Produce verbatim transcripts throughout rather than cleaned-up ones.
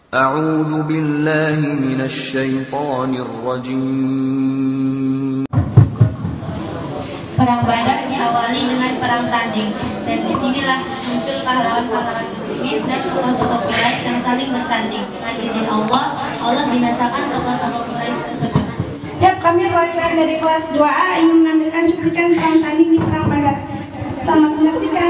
A'udzu billahi minasy syaithanir rajim. Perang Badar diawali dengan perang tanding, dan disinilah muncul pahlawan-pahlawan muslimin dan tokoh-tokoh Quraisy yang saling bertanding. Dengan izin Allah, Allah binasakan tokoh-tokoh Quraisy tersebut. Ya, kami perwakilan dari kelas dua A ingin menampilkan cuplikan perang tanding di perang Badar. Selamat menyaksikan.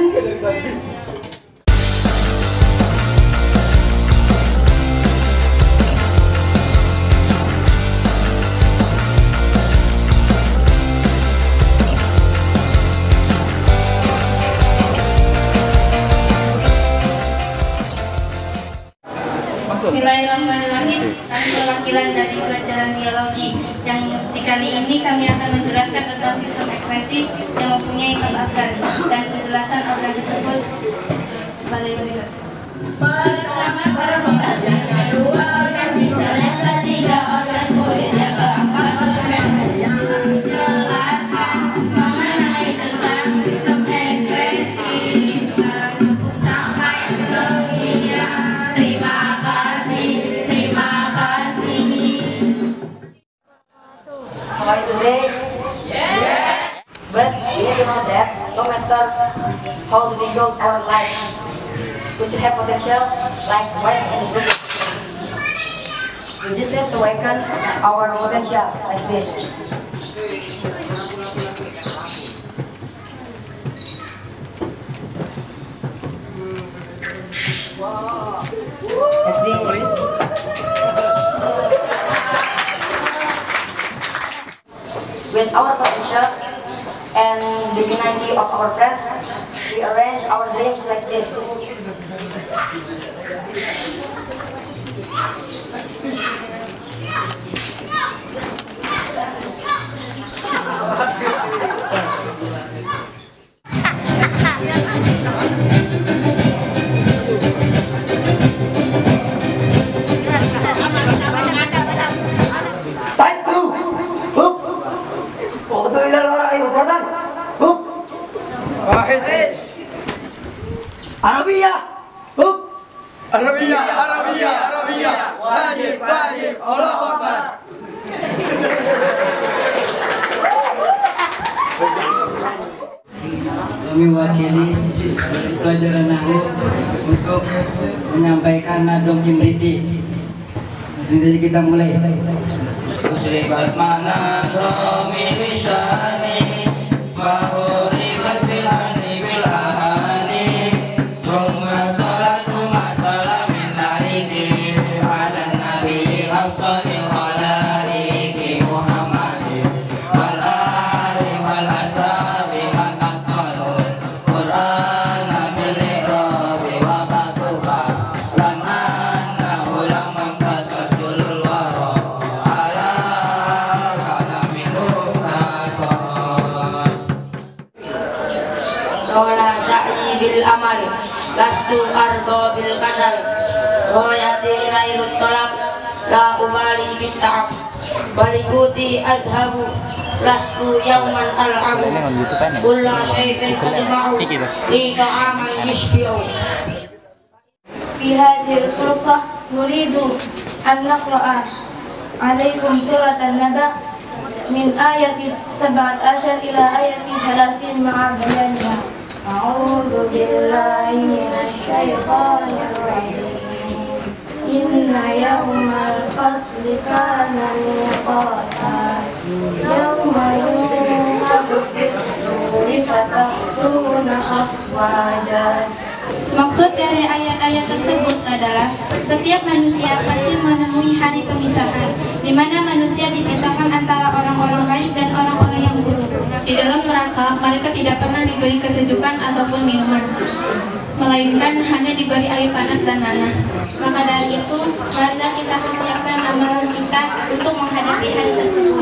Bismillahirrahmanirrahim. Kami perwakilan dari pelajaran biologi yang di kali ini kami akan menjelaskan tentang sistem ekspresi yang mempunyai empat organ dan penjelasan organ tersebut sebagai berikut. Pertama, organ, yang kedua organ ginjal, yang ketiga organ kulit, yang keempat organ yang menjelaskan mengenai tentang sistem ekspresi. Sekarang cukup sampai sekian. Terima kasih, terima kasih. How are you today? Yeah. But you need to know that no matter how difficult our life, we still have potential, like right in this room. We just need to awaken our potential like this. Like this. With our potential and the unity of our friends, we arrange our dreams like this. Arabia, hub. Arabia, Arabia, Arabia. Wajib, wajib. Allahu Akbar. Kami wakili dari pelajaran Nahwu untuk menyampaikan nadom Imriti. Langsung saja kita mulai. Usribat mana domini syani fahuribat bilani bilahani summa salatu masalamin aliki ala nabi afsalil khalaiki Muhammadin wal ali wal ashabi man aqalul Qur'ana bil i'rabi wa batuha lam annahu lam kasadul wara ala kalamin nasar Rola sa'i bil amal, lastu ardo bil kasal. Royati nairut tolak, la ubali bitta'ab. Balikuti adhabu, lastu yauman al'abu. Kulla syai'in adma'u, li ta'aman yishbi'u. في هذه الفرصة نريد أن نقرأ عليكم سورة النبأ من آية سبعة عشر إلى آية ثلاثين مع بيانها. أعوذ بالله من الشيطان الرجيم. إن يوم الفصل كان ميقاتا يوم ينفخ في الصور فتأتون أفواجا. Maksud dari ayat-ayat tersebut adalah setiap manusia pasti menemui hari pemisahan, di mana manusia dipisahkan antara orang-orang baik dan orang-orang yang buruk. Di dalam neraka, mereka tidak pernah diberi kesejukan ataupun minuman, melainkan hanya diberi air panas dan nanah. Maka dari itu, marilah kita persiapkan amalan kita untuk menghadapi hari tersebut.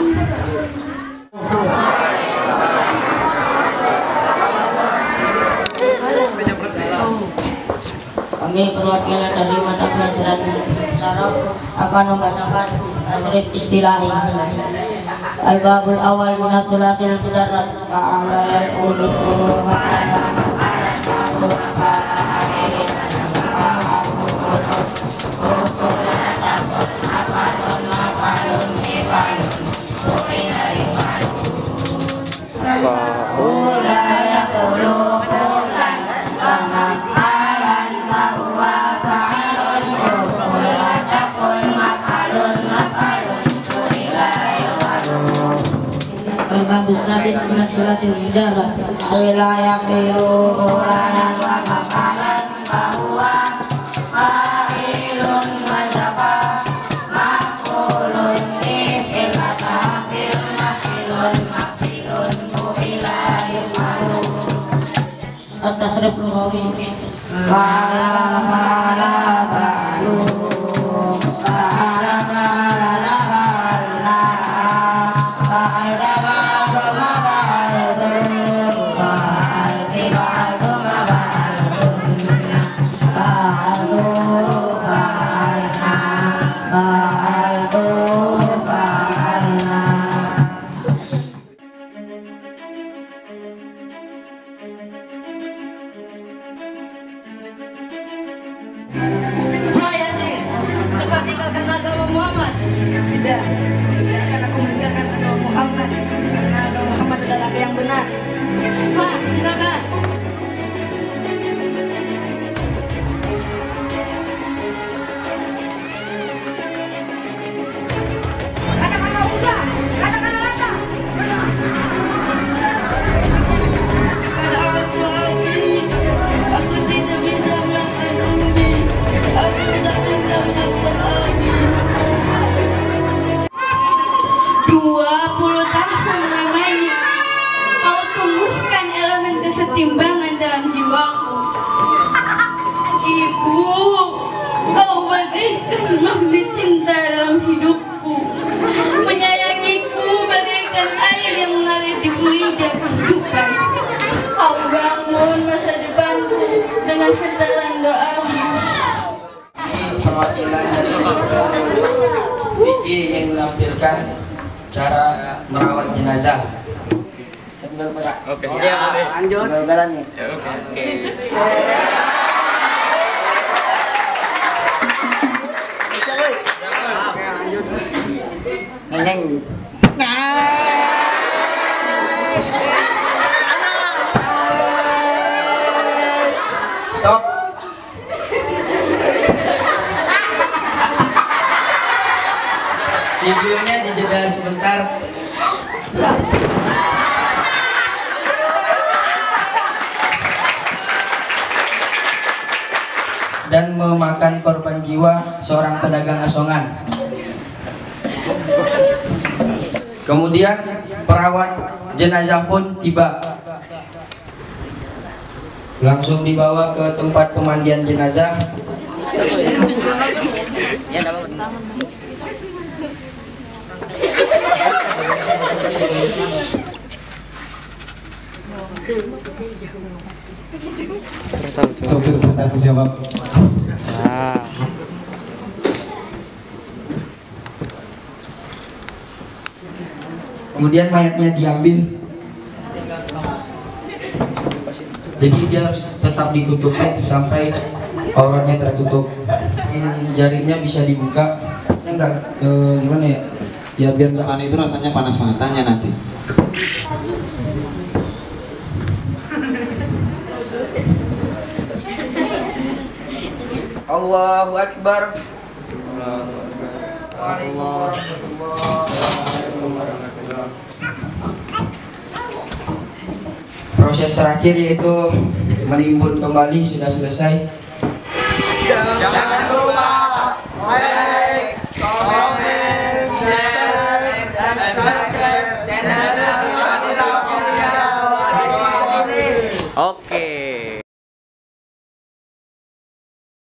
Kami perwakilan dari mata pelajaran saraf akan membacakan tasrif istilahi. Al-babul awal minat sulasil mujarrad fa'ala yaqulu wa al-babus sadis minas sulasil mujarrad ila yaqilu quranan wa maqalan bahwa fa'ilun majaka maqulun ila ta'fil maqilun maqilun ila yumalu at-tasrif lugawi fa'ala fa'ala fa'alu fa'ala fa'ala fa'alna fa'alna fa'alna fa'alna fa'alna fa'altu fa'alna fa'altu fa'alna. Cepat tinggalkan agama Muhammad. Tidak, tidak akan aku meninggalkan agama Muhammad karena agama Muhammad adalah yang benar. Cepat tinggalkan. Katakanlah Uza, katakanlah Lata. Pada aku Abi, aku tidak bisa melakukan Umi. Aku tidak bisa melakukan Abi. dua puluh tahun lamanya kau tumbuhkan elemen kesetimbangan dalam jiwaku. Ibu, kau bagaikan magnet cinta dalam hidupku, menyayangiku bagaikan air yang mengalir di fluida kehidupan. Kau bangun masa depanku dengan hantaran doamu. Perwakilan dari Vicky ingin menampilkan cara merawat jenazah. Oke. Lanjut. Gambarannya. Oke. Neng. Stop. Videonya dijeda sebentar. Dan memakan korban jiwa seorang pedagang asongan. Kemudian perawat jenazah pun tiba. Langsung dibawa ke tempat pemandian jenazah. Sopir bertanggung jawab. Kemudian mayatnya diambil. Jadi dia harus tetap ditutupin sampai auratnya tertutup. Jarinya bisa dibuka. Enggak eh, gimana ya? Ya biar enggak Pan itu rasanya panas bangetannya nanti. Allahu Akbar. Proses terakhir yaitu menimbun kembali sudah selesai. Jangan lupa like,